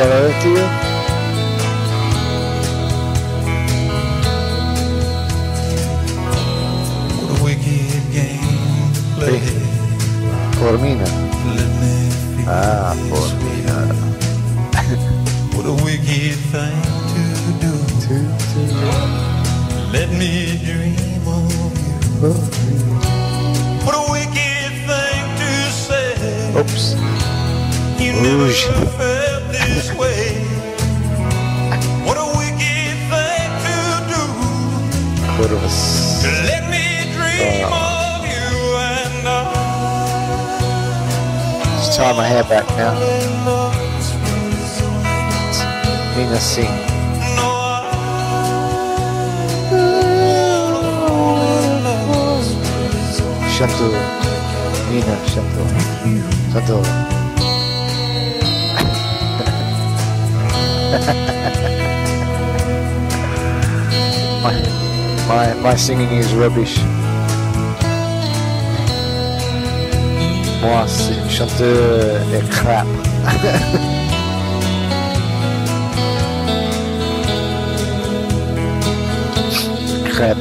quelle heure est-il? What a wicked game played. Formina. Let me feel Ah, this Formina. way. What a wicked thing to do. Let me dream of you. What a wicked thing to say. Oops. You never felt this way. What a wicked thing to do. Curvas. Let me dream of you and Just tie my hair back now. Nina sing. Chanto. Nina, chanto. Chanto. my singing is rubbish. Moi, chanteur est crap. Crap.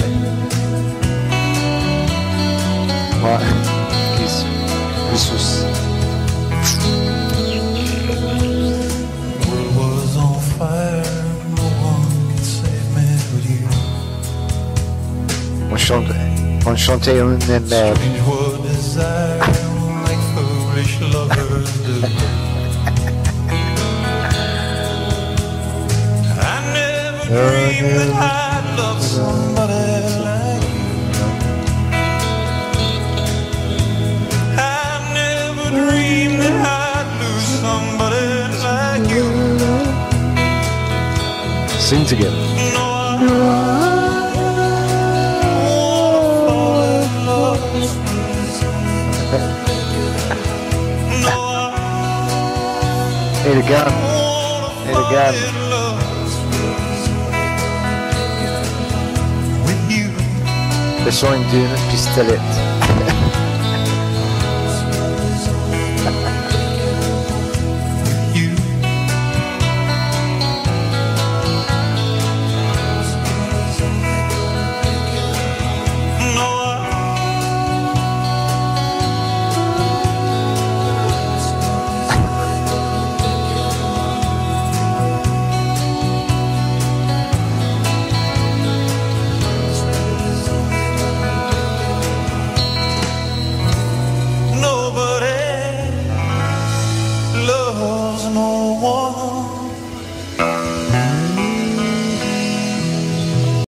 Moi, Jesus. world was on fire, no one could save me but you. On chantait une mer. Strange what desire like foolish lovers do. I never dreamed that I'd love somebody like you. I never dreamed that I'd lose somebody like you. Sing together. No, I won't fall in love. No, I Need a gun. won't Need a fall gun. in love with you. Besoin d'une pistolette.